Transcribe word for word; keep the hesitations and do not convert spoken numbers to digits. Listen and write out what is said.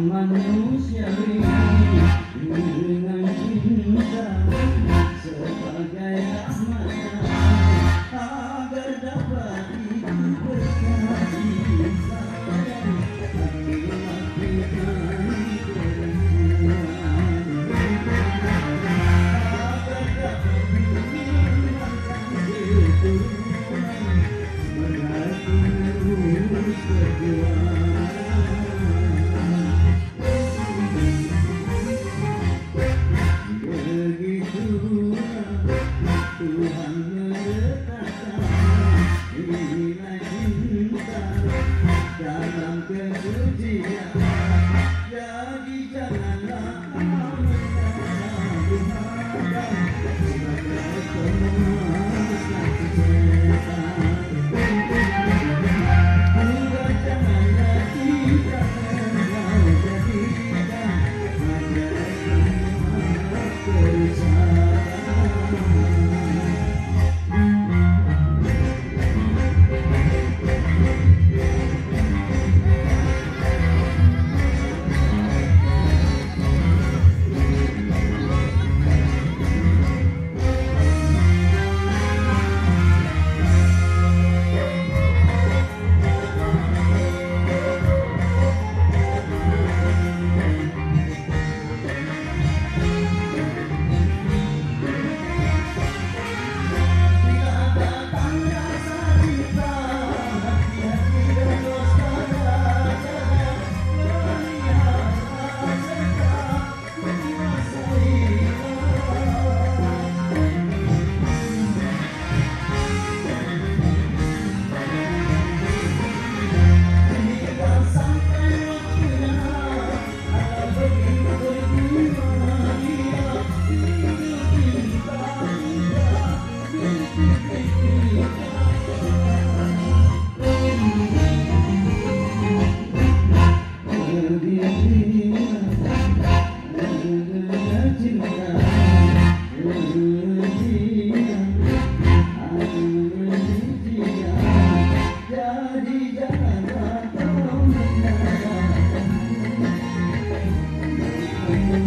manusiawi dengan cinta sebagai rahmat agar dapat hidup berkasih sayang melakukan perempuan agar dapat menghilangkan keturunan berarti harus berjuang. Tuhan meletakkan nilai cinta dalam kesucian, jadi janganlah menyalahgunakan sebagai pemasnak setan. Juga janganlah kita engkau jadikan menjadi perusahaan. Jadi jangan